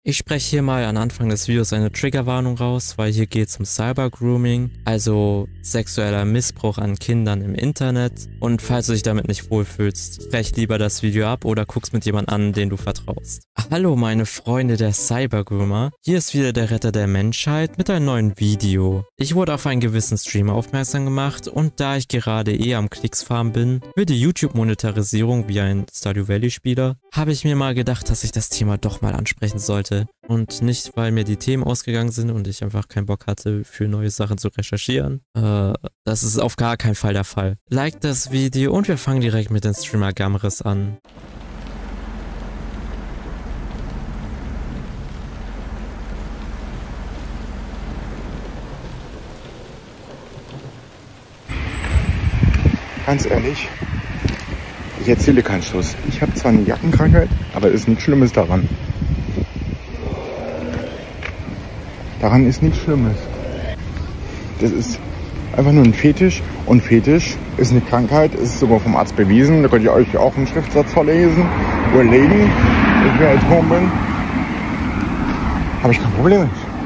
Ich spreche hier mal an Anfang des Videos eine Triggerwarnung raus, weil hier geht es um Cybergrooming, also sexueller Missbrauch an Kindern im Internet. Und falls du dich damit nicht wohlfühlst, brech lieber das Video ab oder guck's mit jemand an, den du vertraust. Hallo meine Freunde der Cybergroomer, hier ist wieder der Retter der Menschheit mit einem neuen Video. Ich wurde auf einen gewissen Streamer aufmerksam gemacht und da ich gerade am Klicksfarm bin, für die YouTube-Monetarisierung wie ein Stardew Valley-Spieler, habe ich mir mal gedacht, dass ich das Thema doch mal ansprechen sollte. Und nicht, weil mir die Themen ausgegangen sind und ich einfach keinen Bock hatte, für neue Sachen zu recherchieren. Das ist auf gar keinen Fall der Fall. Like das Video und wir fangen direkt mit dem Streamer Gamris an. Ganz ehrlich, ich erzähle keinen Schuss. Ich habe zwar eine Jackenkrankheit, aber es ist nichts Schlimmes daran. Daran ist nichts Schlimmes. Das ist einfach nur ein Fetisch. Und Fetisch ist eine Krankheit, ist sogar vom Arzt bewiesen. Da könnt ihr euch auch einen Schriftsatz vorlesen, überlegen. Wenn ich mir alt rum bin, habe ich kein Problem mit.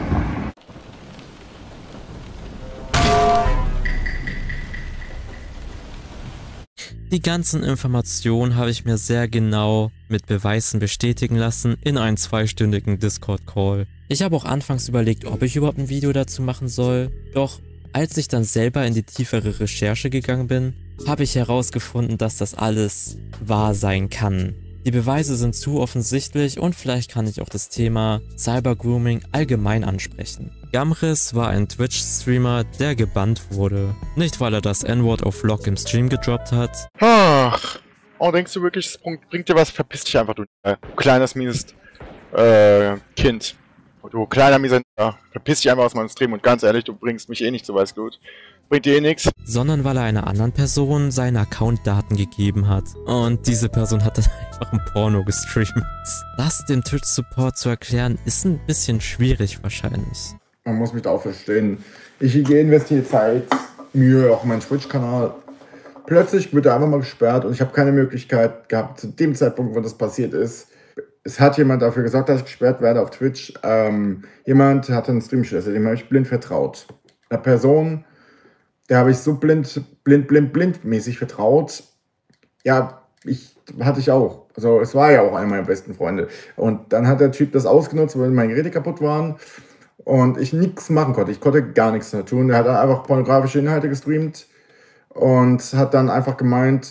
Die ganzen Informationen habe ich mir sehr genau mit Beweisen bestätigen lassen in einem 2-stündigen Discord-Call. Ich habe auch anfangs überlegt, ob ich überhaupt ein Video dazu machen soll, doch als ich dann selber in die tiefere Recherche gegangen bin, habe ich herausgefunden, dass das alles wahr sein kann. Die Beweise sind zu offensichtlich und vielleicht kann ich auch das Thema Cybergrooming allgemein ansprechen. Gamris war ein Twitch-Streamer, der gebannt wurde. Nicht, weil er das N-Wort auf Vlog im Stream gedroppt hat. Ach, oh, denkst du wirklich, das bringt dir was? Verpiss dich einfach, du kleines, mieses Kind. Du kleiner, mieser, verpiss dich einfach aus meinem Stream und ganz ehrlich, du bringst mich eh nicht zu Weißglut. Bringt dir eh nichts. Sondern weil er einer anderen Person seine Accountdaten gegeben hat. Und diese Person hat dann einfach ein Porno gestreamt. Das dem Twitch-Support zu erklären, ist ein bisschen schwierig wahrscheinlich. Man muss mich da auch verstehen. Ich investiere Zeit, Mühe, auch in meinen Twitch-Kanal. Plötzlich wird er einfach mal gesperrt und ich habe keine Möglichkeit gehabt, zu dem Zeitpunkt, wo das passiert ist. Es hat jemand dafür gesorgt, dass ich gesperrt werde auf Twitch. Jemand hatte einen Stream-Schlüssel, dem habe ich blind vertraut. Eine Person, der habe ich so blindmäßig vertraut. Ja, hatte ich auch. Also es war ja auch einer meiner besten Freunde. Und dann hat der Typ das ausgenutzt, weil meine Geräte kaputt waren und ich nichts machen konnte. Ich konnte gar nichts mehr tun. Er hat einfach pornografische Inhalte gestreamt und hat dann einfach gemeint,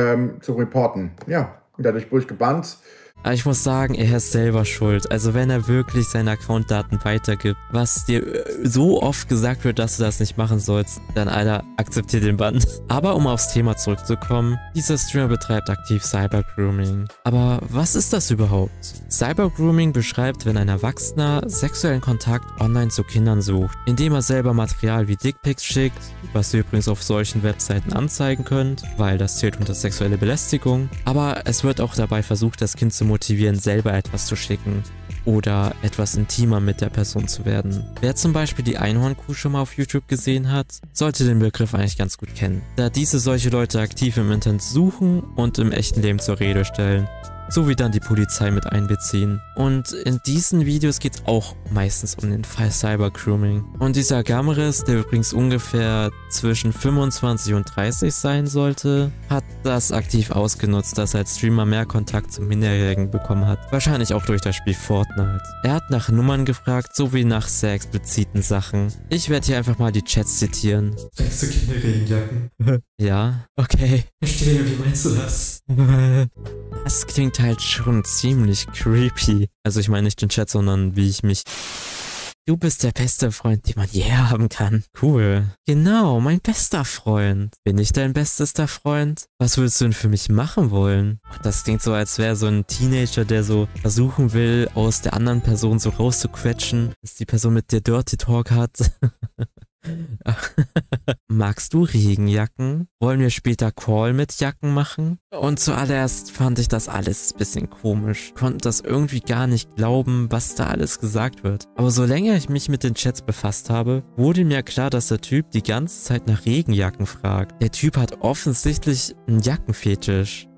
zu reporten. Ja, und dadurch wurde ich gebannt. Aber ich muss sagen, er ist selber schuld. Also wenn er wirklich seine Accountdaten weitergibt, was dir so oft gesagt wird, dass du das nicht machen sollst, dann Alter, akzeptier den Bann. Aber um aufs Thema zurückzukommen, dieser Streamer betreibt aktiv Cybergrooming. Aber was ist das überhaupt? Cybergrooming beschreibt, wenn ein Erwachsener sexuellen Kontakt online zu Kindern sucht, indem er selber Material wie Dickpics schickt, was ihr übrigens auf solchen Webseiten anzeigen könnt, weil das zählt unter sexuelle Belästigung. Aber es wird auch dabei versucht, das Kind zu motivieren, selber etwas zu schicken oder etwas intimer mit der Person zu werden. Wer zum Beispiel die Einhornkuh schon mal auf YouTube gesehen hat, sollte den Begriff eigentlich ganz gut kennen, da diese solche Leute aktiv im Internet suchen und im echten Leben zur Rede stellen, sowie dann die Polizei mit einbeziehen. Und in diesen Videos geht es auch meistens um den Fall Cybergrooming. Und dieser Gamris, der übrigens ungefähr zwischen 25 und 30 sein sollte, hat das aktiv ausgenutzt, dass er als Streamer mehr Kontakt zum Minderjährigen bekommen hat. Wahrscheinlich auch durch das Spiel Fortnite. Er hat nach Nummern gefragt, sowie nach sehr expliziten Sachen. Ich werde hier einfach mal die Chats zitieren. Trägst du Kinderregenjacken? Ja, okay. Verstehe, wie meinst du das? Das klingt halt schon ziemlich creepy. Also ich meine nicht den Chat, sondern wie ich mich... Du bist der beste Freund, den man je haben kann. Cool. Genau, mein bester Freund. Bin ich dein bestester Freund? Was würdest du denn für mich machen wollen? Das klingt so, als wäre so ein Teenager, der so versuchen will, aus der anderen Person so rauszuquetschen, dass die Person mit dir Dirty Talk hat. Magst du Regenjacken? Wollen wir später Call mit Jacken machen? Und zuallererst fand ich das alles ein bisschen komisch. Konnte das irgendwie gar nicht glauben, was da alles gesagt wird. Aber so länger ich mich mit den Chats befasst habe, wurde mir klar, dass der Typ die ganze Zeit nach Regenjacken fragt. Der Typ hat offensichtlich einen Jackenfetisch.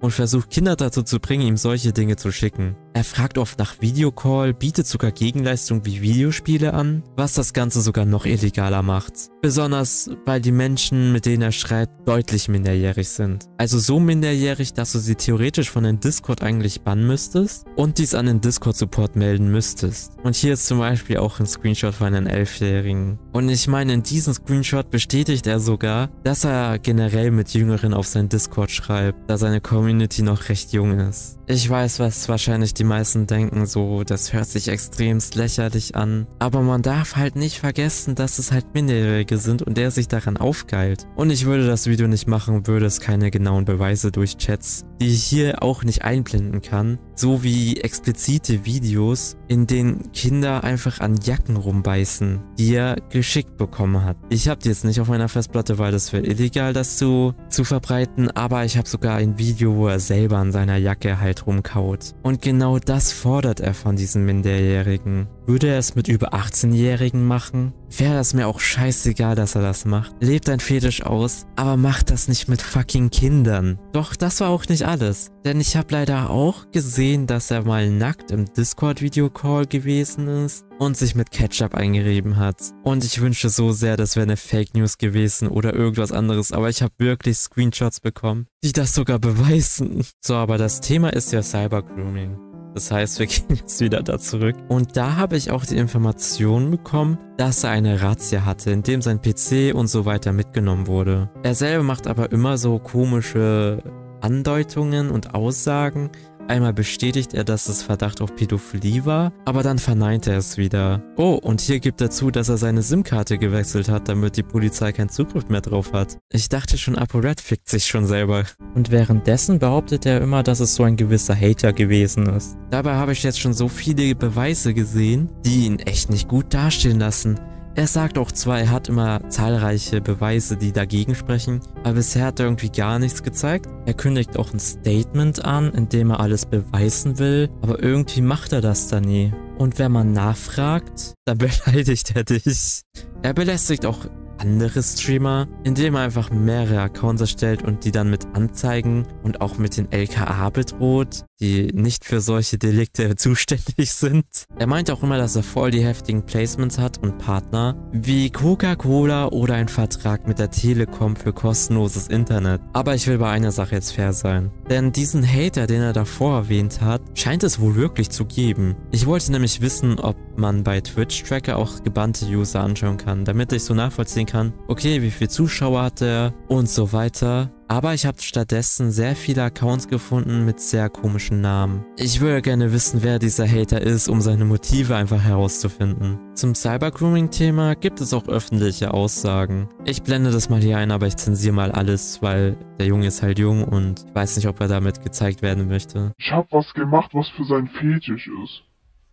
und versucht Kinder dazu zu bringen, ihm solche Dinge zu schicken. Er fragt oft nach Videocall, bietet sogar Gegenleistungen wie Videospiele an, was das Ganze sogar noch illegaler macht. Besonders, weil die Menschen, mit denen er schreibt, deutlich minderjährig sind. Also so minderjährig, dass du sie theoretisch von den Discord eigentlich bannen müsstest und dies an den Discord-Support melden müsstest. Und hier ist zum Beispiel auch ein Screenshot von einem 11-Jährigen. Und ich meine, in diesem Screenshot bestätigt er sogar, dass er generell mit Jüngeren auf sein Discord schreibt, da seine Community noch recht jung ist. Ich weiß, was wahrscheinlich die meisten denken, so, das hört sich extremst lächerlich an. Aber man darf halt nicht vergessen, dass es halt Minderjährige sind und der sich daran aufgeilt. Und ich würde das Video nicht machen, würde es keine genauen Beweise durch Chats, die ich hier auch nicht einblenden kann, sowie explizite Videos, in denen Kinder einfach an Jacken rumbeißen, die er geschickt bekommen hat. Ich habe die jetzt nicht auf meiner Festplatte, weil das wäre illegal, das zu verbreiten, aber ich habe sogar ein Video, wo er selber an seiner Jacke halt rumkaut. Und genau das fordert er von diesen Minderjährigen. Würde er es mit über 18-Jährigen machen? Wäre das mir auch scheißegal, dass er das macht. Lebt ein Fetisch aus, aber macht das nicht mit fucking Kindern. Doch das war auch nicht alles. Denn ich habe leider auch gesehen, dass er mal nackt im Discord-Videocall gewesen ist und sich mit Ketchup eingerieben hat. Und ich wünsche so sehr, das wäre eine Fake News gewesen oder irgendwas anderes, aber ich habe wirklich Screenshots bekommen, die das sogar beweisen. So, aber das Thema ist ja Cybergrooming. Das heißt, wir gehen jetzt wieder da zurück. Und da habe ich auch die Information bekommen, dass er eine Razzia hatte, in dem sein PC und so weiter mitgenommen wurde. Er selber macht aber immer so komische Andeutungen und Aussagen. Einmal bestätigt er, dass es Verdacht auf Pädophilie war, aber dann verneint er es wieder. Oh, und hier gibt er zu, dass er seine SIM-Karte gewechselt hat, damit die Polizei keinen Zugriff mehr drauf hat. Ich dachte schon, ApoRed fickt sich schon selber. Und währenddessen behauptet er immer, dass es so ein gewisser Hater gewesen ist. Dabei habe ich jetzt schon so viele Beweise gesehen, die ihn echt nicht gut dastehen lassen. Er sagt auch zwar, er hat immer zahlreiche Beweise, die dagegen sprechen, aber bisher hat er irgendwie gar nichts gezeigt. Er kündigt auch ein Statement an, in dem er alles beweisen will, aber irgendwie macht er das dann nie. Und wenn man nachfragt, dann beleidigt er dich. Er belästigt auch andere Streamer, indem er einfach mehrere Accounts erstellt und die dann mit Anzeigen und auch mit den LKA bedroht, die nicht für solche Delikte zuständig sind. Er meint auch immer, dass er voll die heftigen Placements hat und Partner, wie Coca-Cola oder ein Vertrag mit der Telekom für kostenloses Internet. Aber ich will bei einer Sache jetzt fair sein. Denn diesen Hater, den er davor erwähnt hat, scheint es wohl wirklich zu geben. Ich wollte nämlich wissen, ob man bei Twitch-Tracker auch gebannte User anschauen kann, damit ich so nachvollziehen kann, okay, wie viele Zuschauer hat er und so weiter. Aber ich habe stattdessen sehr viele Accounts gefunden mit sehr komischen Namen. Ich würde gerne wissen, wer dieser Hater ist, um seine Motive einfach herauszufinden. Zum Cybergrooming-Thema gibt es auch öffentliche Aussagen. Ich blende das mal hier ein, aber ich zensiere mal alles, weil der Junge ist halt jung und ich weiß nicht, ob er damit gezeigt werden möchte. Ich habe was gemacht, was für sein Fetisch ist.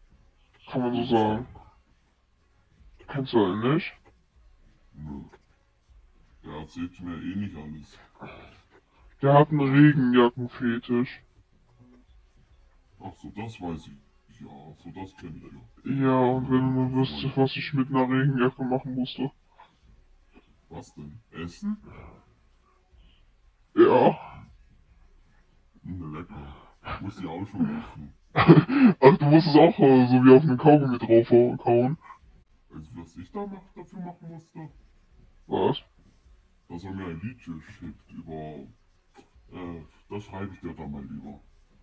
Kann man so sagen. Kennst du ihn nicht? Nö. Der erzählt mir eh nicht alles. Der hat einen Regenjackenfetisch. Ach so, das weiß ich. Ja, so das kenn ich ja. Ja, und wenn du mal wüsstest, was ich mit einer Regenjacke machen musste. Was denn? Essen? Ja. Lecker. Ich muss die auch schon machen. Ach, du musst es auch so wie auf einen Kaugummi draufhauen. Also was ich da dafür machen musste? Was? Dass er mir ein Lied schickt über... das schreibe ich dir dann mal lieber.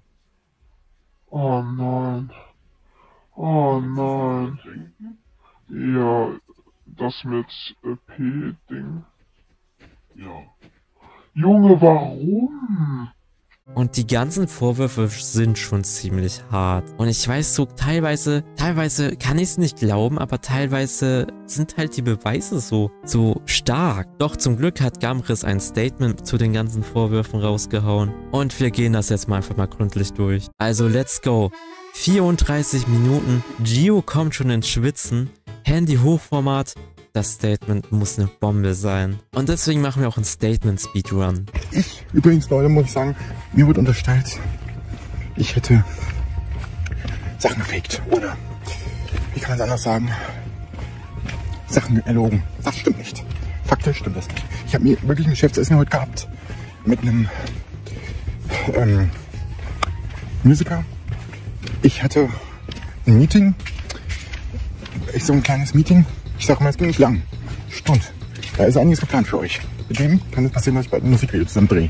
Oh nein. Oh nein. Ja, das mit P-Ding. Ja. Junge, warum? Und die ganzen Vorwürfe sind schon ziemlich hart. Und ich weiß so, teilweise kann ich es nicht glauben, aber teilweise sind halt die Beweise so stark. Doch zum Glück hat Gamris ein Statement zu den ganzen Vorwürfen rausgehauen. Und wir gehen das jetzt mal einfach mal gründlich durch. Also let's go. 34 Minuten, Gio kommt schon ins Schwitzen, Handy Hochformat. Das Statement muss eine Bombe sein. Und deswegen machen wir auch ein Statement-Speedrun. Übrigens, Leute, muss ich sagen, mir wird unterstellt, ich hätte Sachen gefaked. Oder, wie kann man es anders sagen, Sachen erlogen. Das stimmt nicht. Faktisch stimmt das nicht. Ich habe mir wirklich ein Geschäftsessen heute gehabt. Mit einem Musiker. Ich hatte ein Meeting. So ein kleines Meeting. Ich sag mal, es ging nicht lang. Stunde. Da ist einiges geplant für euch. Mit dem kann es passieren, dass ich bald ein Musikvideo zusammen drehe.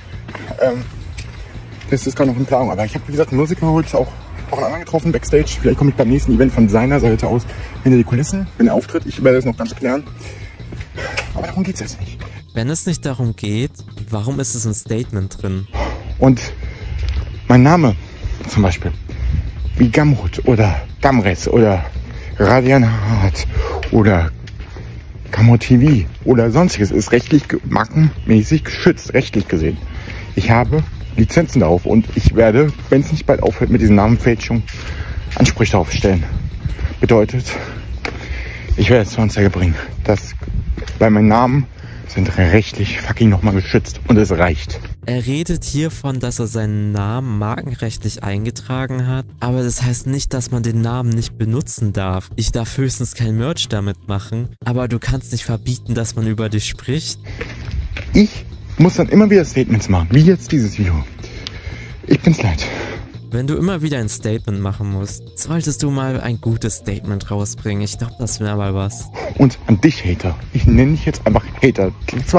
Das ist gerade noch in Planung. Aber ich habe, wie gesagt, einen Musiker heute auch einen anderen getroffen, Backstage. Vielleicht komme ich beim nächsten Event von seiner Seite aus hinter die Kulissen, wenn er auftritt. Ich werde das noch ganz klären. Aber darum geht es jetzt nicht. Wenn es nicht darum geht, warum ist es ein Statement drin? Und mein Name zum Beispiel, wie Gamrot oder Gamres oder Radianhat oder Camo TV oder sonstiges, ist rechtlich markenmäßig geschützt, rechtlich gesehen. Ich habe Lizenzen darauf und ich werde, wenn es nicht bald aufhört mit diesen Namenfälschungen, Ansprüche darauf stellen. Bedeutet, ich werde es zur Anzeige bringen. Das bei meinen Namen sind rechtlich fucking nochmal geschützt und es reicht. Er redet hiervon, dass er seinen Namen markenrechtlich eingetragen hat, aber das heißt nicht, dass man den Namen nicht benutzen darf. Ich darf höchstens kein Merch damit machen, aber du kannst nicht verbieten, dass man über dich spricht. Ich muss dann immer wieder Statements machen, wie jetzt dieses Video. Ich bin's leid. Wenn du immer wieder ein Statement machen musst, solltest du mal ein gutes Statement rausbringen. Ich glaube, das wäre mal was. Und an dich, Hater. Ich nenne dich jetzt einfach Hater.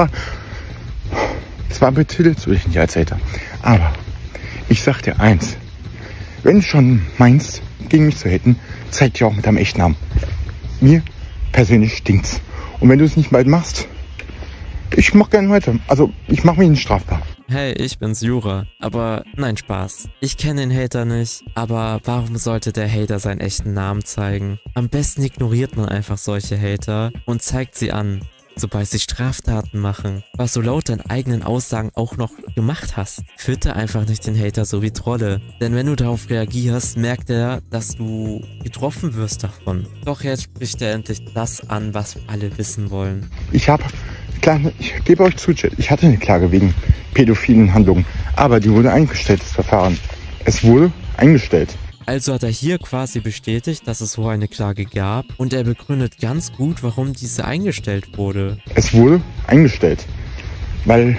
Zwar betitelst du dich nicht als Hater, aber ich sag dir eins. Wenn du schon meinst, gegen mich zu haten, zeig dich auch mit deinem echten Namen. Mir persönlich stinkt's. Und wenn du es nicht bald machst, ich mach gerne weiter. Also, ich mach mich nicht strafbar. Hey, ich bin's Jura. Aber nein, Spaß. Ich kenne den Hater nicht, aber warum sollte der Hater seinen echten Namen zeigen? Am besten ignoriert man einfach solche Hater und zeigt sie an, sobald sie Straftaten machen, was du laut deinen eigenen Aussagen auch noch gemacht hast. Fütter einfach nicht den Hater so wie Trolle, denn wenn du darauf reagierst, merkt er, dass du getroffen wirst davon. Doch jetzt spricht er endlich das an, was alle wissen wollen. Ich gebe euch zu, ich hatte eine Klage wegen pädophilen Handlungen, aber die wurde eingestellt, das Verfahren. Es wurde eingestellt. Also hat er hier quasi bestätigt, dass es so eine Klage gab und er begründet ganz gut, warum diese eingestellt wurde. Es wurde eingestellt, weil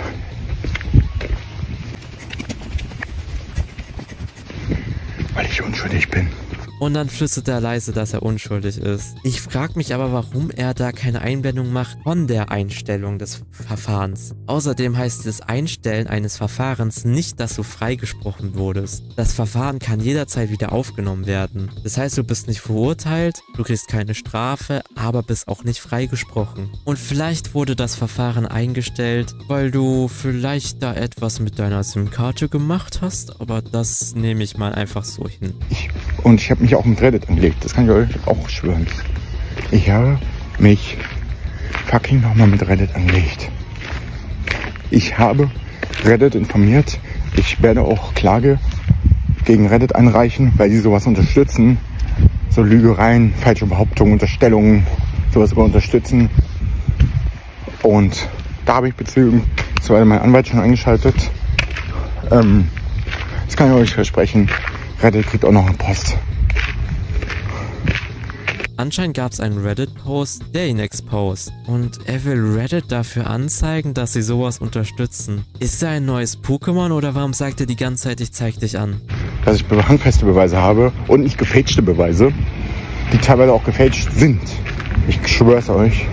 ich unschuldig bin. Und dann flüstert er leise, dass er unschuldig ist. Ich frage mich aber, warum er da keine Einblendung macht von der Einstellung des Verfahrens. Außerdem heißt das Einstellen eines Verfahrens nicht, dass du freigesprochen wurdest. Das Verfahren kann jederzeit wieder aufgenommen werden. Das heißt, du bist nicht verurteilt, du kriegst keine Strafe, aber bist auch nicht freigesprochen. Und vielleicht wurde das Verfahren eingestellt, weil du vielleicht da etwas mit deiner SIM-Karte gemacht hast, aber das nehme ich mal einfach so hin. Ich habe mich auch mit Reddit angelegt, das kann ich euch auch schwören. Ich habe mich fucking nochmal mit Reddit angelegt. Ich habe Reddit informiert. Ich werde auch Klage gegen Reddit einreichen, weil sie sowas unterstützen. So Lügereien, falsche Behauptungen, Unterstellungen, sowas über unterstützen. Und da habe ich beziehungsweise meinen Anwalt schon eingeschaltet. Das kann ich euch versprechen. Reddit kriegt auch noch eine Post. Anscheinend gab es einen Reddit-Post, der ihn exposed. Und er will Reddit dafür anzeigen, dass sie sowas unterstützen. Ist er ein neues Pokémon oder warum sagt er die ganze Zeit, ich zeig dich an? Dass ich handfeste Beweise habe und nicht gefälschte Beweise, die teilweise auch gefälscht sind. Ich schwör's euch.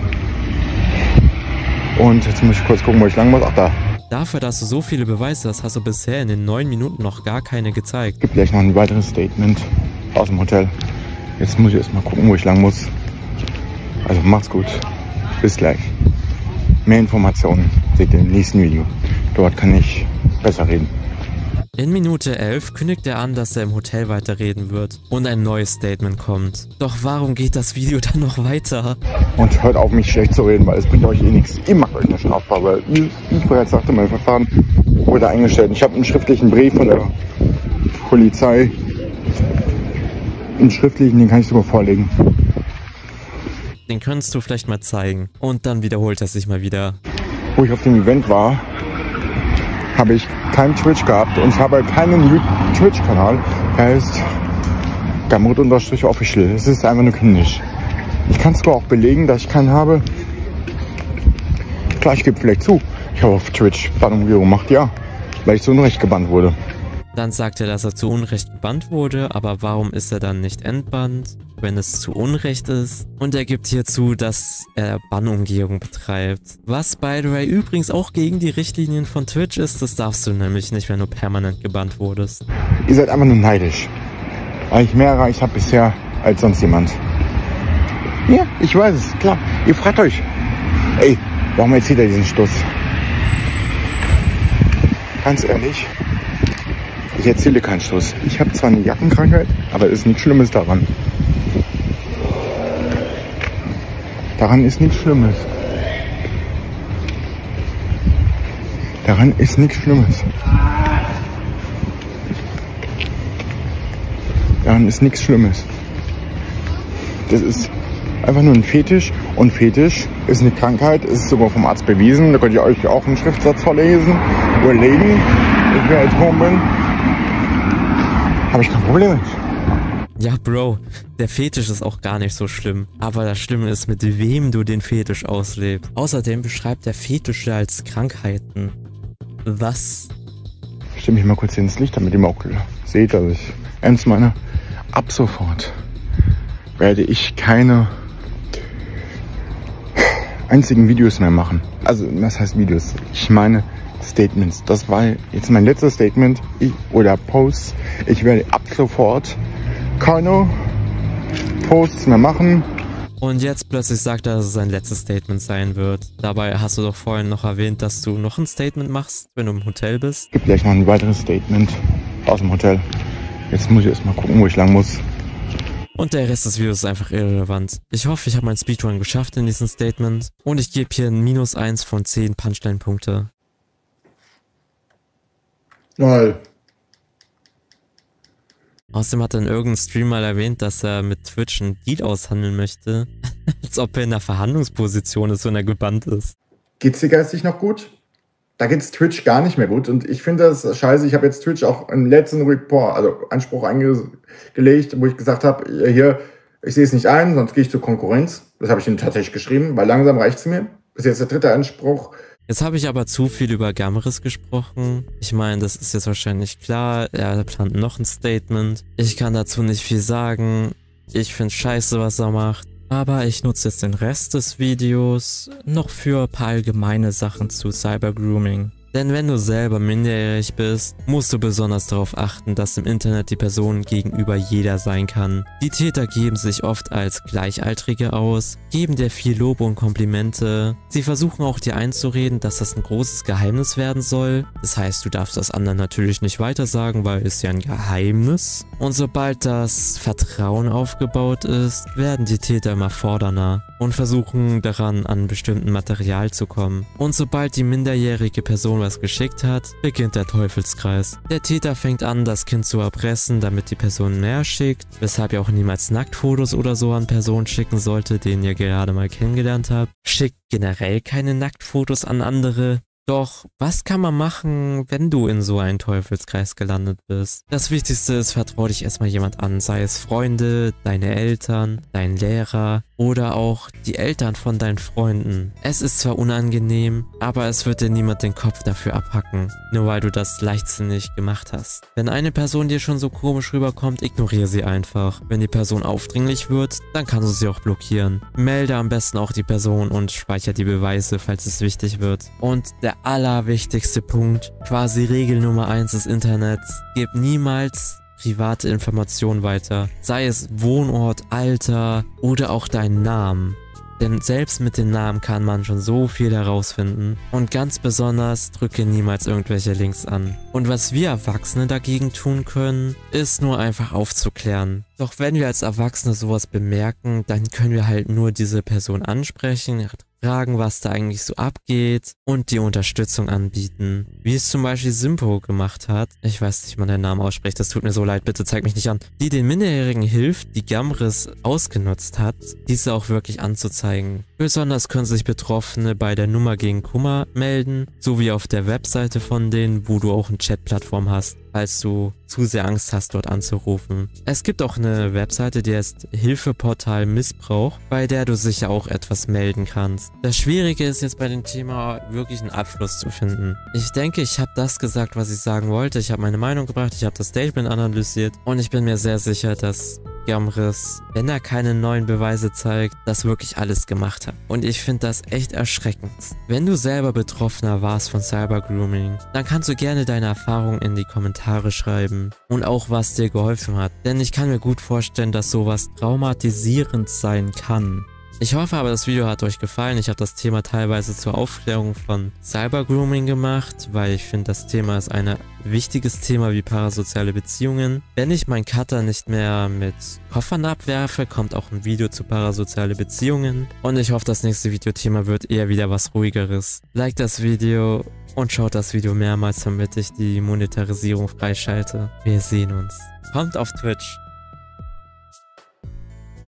Und jetzt muss ich kurz gucken, wo ich lang muss. Ach, da. Dafür, dass du so viele Beweise hast, hast du bisher in den 9 Minuten noch gar keine gezeigt. Es gibt gleich noch ein weiteres Statement aus dem Hotel. Jetzt muss ich erstmal gucken, wo ich lang muss. Also macht's gut. Bis gleich. Mehr Informationen seht ihr im nächsten Video. Dort kann ich besser reden. In Minute 11 kündigt er an, dass er im Hotel weiterreden wird und ein neues Statement kommt. Doch warum geht das Video dann noch weiter? Und hört auf, mich schlecht zu reden, weil es bringt euch eh nichts. Ihr macht euch eine strafbar, weil wie ich bereits sagte, mein Verfahren wurde eingestellt. Ich habe einen schriftlichen Brief von der Polizei. Einen schriftlichen, den kann ich sogar vorlegen. Den könntest du vielleicht mal zeigen. Und dann wiederholt er sich mal wieder. Wo ich auf dem Event war, habe ich keinen Twitch gehabt und ich habe keinen Twitch-Kanal. Der heißt Gamrot_official. Es ist einfach nur kindisch. Ich kann zwar auch belegen, dass ich keinen habe. Klar, ich gebe vielleicht zu. Ich habe auf Twitch Bannung gemacht, ja. weil ich zu Unrecht gebannt wurde. Dann sagt er, dass er zu Unrecht gebannt wurde, aber warum ist er dann nicht entbannt, wenn es zu Unrecht ist? Und er gibt hier zu, dass er Bannumgehung betreibt. Was, by the way, übrigens auch gegen die Richtlinien von Twitch ist. Das darfst du nämlich nicht, wenn du permanent gebannt wurdest. Ihr seid einfach nur neidisch, weil ich mehr erreicht habe bisher als sonst jemand. Ja, ich weiß es, klar. Ihr fragt euch, ey, warum erzählt er diesen Stuss? Ganz ehrlich, ich erzähle keinen Stuss. Ich habe zwar eine Jackenkrankheit, aber es ist nichts Schlimmes daran. Daran ist nichts Schlimmes. Daran ist nichts Schlimmes. Daran ist nichts Schlimmes. Das ist einfach nur ein Fetisch. Und Fetisch ist eine Krankheit, ist sogar vom Arzt bewiesen. Da könnt ihr euch auch einen Schriftsatz vorlesen, überlegen. Ich bin Atom bin. Habe ich kein Problem mit. Ja, Bro, der Fetisch ist auch gar nicht so schlimm. Aber das Schlimme ist, mit wem du den Fetisch auslebst. Außerdem beschreibt der Fetische als Krankheiten. Was? Ich stelle mich mal kurz hier ins Licht, damit ihr auch seht, dass ich ernst meine. Ab sofort werde ich keine einzigen Videos mehr machen. Also, was heißt Videos? Ich meine Statements. Das war jetzt mein letztes Statement oder Post. Ich werde ab sofort keine Posts mehr machen. Und jetzt plötzlich sagt er, dass es sein letztes Statement sein wird. Dabei hast du doch vorhin noch erwähnt, dass du noch ein Statement machst, wenn du im Hotel bist. Es gibt gleich noch ein weiteres Statement aus dem Hotel. Jetzt muss ich erstmal gucken, wo ich lang muss. Und der Rest des Videos ist einfach irrelevant. Ich hoffe, ich habe meinen Speedrun geschafft in diesem Statement. Und ich gebe hier ein -1 von 10 Punchline-Punkte. Nein. Außerdem hat er in irgendeinem Stream mal erwähnt, dass er mit Twitch einen Deal aushandeln möchte. Als ob er in einer Verhandlungsposition ist, wenn er gebannt ist. Geht's dir geistig noch gut? Da geht's Twitch gar nicht mehr gut. Und ich finde das scheiße. Ich habe jetzt Twitch auch im letzten Report, also Anspruch eingelegt, wo ich gesagt habe, hier, ich sehe es nicht ein, sonst gehe ich zur Konkurrenz. Das habe ich ihm tatsächlich geschrieben, weil langsam reicht's mir. Bis jetzt der 3. Anspruch. Jetzt habe ich aber zu viel über Gamris gesprochen. Ich meine, das ist jetzt wahrscheinlich klar. Er plant noch ein Statement. Ich kann dazu nicht viel sagen. Ich finde scheiße, was er macht. Aber ich nutze jetzt den Rest des Videos noch für ein paar allgemeine Sachen zu Cybergrooming. Denn wenn du selber minderjährig bist, musst du besonders darauf achten, dass im Internet die Person gegenüber jeder sein kann. Die Täter geben sich oft als Gleichaltrige aus, geben dir viel Lob und Komplimente. Sie versuchen auch dir einzureden, dass das ein großes Geheimnis werden soll. Das heißt, du darfst das anderen natürlich nicht weitersagen, weil es ja ein Geheimnis. Und sobald das Vertrauen aufgebaut ist, werden die Täter immer fordernder und versuchen daran, an bestimmten Material zu kommen. Und sobald die minderjährige Person was geschickt hat, beginnt der Teufelskreis. Der Täter fängt an, das Kind zu erpressen, damit die Person mehr schickt, weshalb ihr auch niemals Nacktfotos oder so an Personen schicken sollte, den ihr gerade mal kennengelernt habt. Schickt generell keine Nacktfotos an andere. Doch, was kann man machen, wenn du in so einen Teufelskreis gelandet bist? Das Wichtigste ist, vertrau dich erstmal jemand an, sei es Freunde, deine Eltern, dein Lehrer oder auch die Eltern von deinen Freunden. Es ist zwar unangenehm, aber es wird dir niemand den Kopf dafür abhacken, nur weil du das leichtsinnig gemacht hast. Wenn eine Person dir schon so komisch rüberkommt, ignoriere sie einfach. Wenn die Person aufdringlich wird, dann kannst du sie auch blockieren. Melde am besten auch die Person und speichere die Beweise, falls es wichtig wird. Und der allerwichtigste Punkt, quasi Regel Nummer 1 des Internets, gib niemals private Informationen weiter, sei es Wohnort, Alter oder auch deinen Namen. Denn selbst mit den Namen kann man schon so viel herausfinden. Und ganz besonders drücke niemals irgendwelche Links an. Und was wir Erwachsene dagegen tun können, ist nur einfach aufzuklären. Doch wenn wir als Erwachsene sowas bemerken, dann können wir halt nur diese Person ansprechen, fragen, was da eigentlich so abgeht und die Unterstützung anbieten. Wie es zum Beispiel Simpo gemacht hat. Ich weiß nicht, wie man den Namen ausspricht, das tut mir so leid, bitte zeig mich nicht an. Die den Minderjährigen hilft, die Gamris ausgenutzt hat, diese auch wirklich anzuzeigen. Besonders können sich Betroffene bei der Nummer gegen Kummer melden, sowie auf der Webseite von denen, wo du auch einen Chatplattform hast, falls du zu sehr Angst hast, dort anzurufen. Es gibt auch eine Webseite, die heißt Hilfeportal Missbrauch, bei der du sicher auch etwas melden kannst. Das Schwierige ist jetzt bei dem Thema wirklich einen Abschluss zu finden. Ich denke, ich habe das gesagt, was ich sagen wollte. Ich habe meine Meinung gebracht, ich habe das Statement analysiert und ich bin mir sehr sicher, dass Jamris, wenn er keine neuen Beweise zeigt, das wirklich alles gemacht hat. Und ich finde das echt erschreckend. Wenn du selber Betroffener warst von Cybergrooming, dann kannst du gerne deine Erfahrungen in die Kommentare schreiben und auch was dir geholfen hat. Denn ich kann mir gut vorstellen, dass sowas traumatisierend sein kann. Ich hoffe aber, das Video hat euch gefallen. Ich habe das Thema teilweise zur Aufklärung von Cybergrooming gemacht, weil ich finde, das Thema ist ein wichtiges Thema wie parasoziale Beziehungen. Wenn ich meinen Cutter nicht mehr mit Koffern abwerfe, kommt auch ein Video zu parasoziale Beziehungen. Und ich hoffe, das nächste Videothema wird eher wieder was ruhigeres. Like das Video und schaut das Video mehrmals, damit ich die Monetarisierung freischalte. Wir sehen uns. Kommt auf Twitch.